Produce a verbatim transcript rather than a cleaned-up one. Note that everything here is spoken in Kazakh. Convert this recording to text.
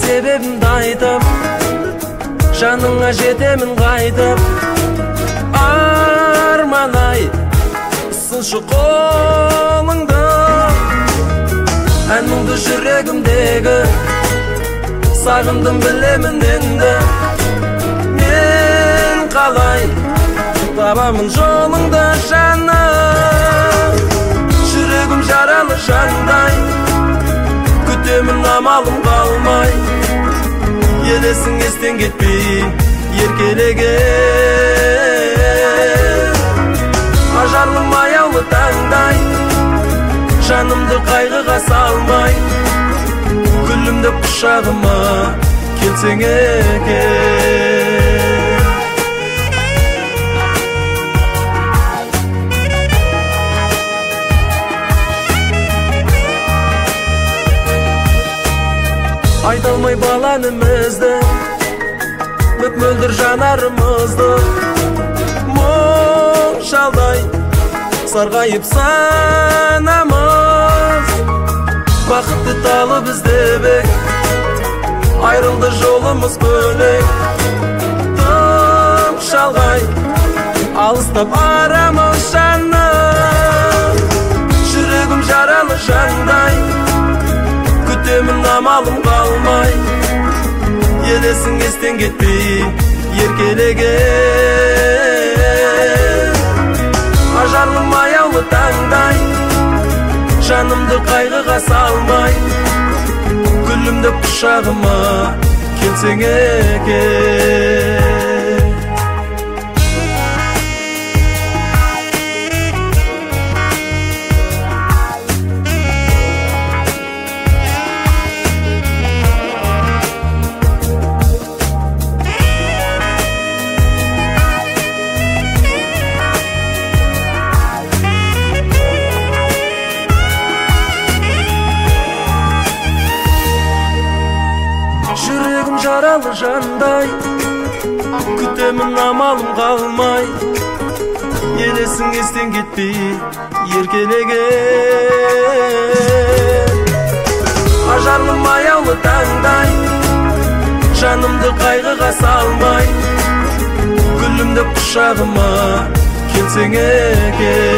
себебімді айтып, жаныңа жетемін қайтып. Арман-ай, ұсыншы қолыңды, әніңді жүрегімдегі, сағындым білемін енді. Мен қалай табамын жолыңды жаным, жүрегім жаралы жандай, күтемін амалым қалмай, елесің естен кетпей еркелеген. Ажарлым аяулы таңдай, жанымды қайғыға салмай, күлімді құшағыма келсең екен. Айта алмай баланымызды, мөп-мөлдір жанарымызды, мұң шалдай сарғайып санамыз. Бақытты талып іздебек, айрылды жолымыз бөлек. Тым шалғай алыстап арамыз жаным, жүрегім жаралы жандай, күтемін амалым қалмай, елесің естен кетпей еркелеген. Ажарлым аяулы таңдай, жанымды қайғыға салмай, күлімді құшағыма келсең екен. Жүрегім жаралы жандай, күтемін амалым қалмай, елесің естен кетпей еркелеген. Ажарлым аяулы таңдай, жанымды қайғыға салмай, күлімді құшағыма келсең екен.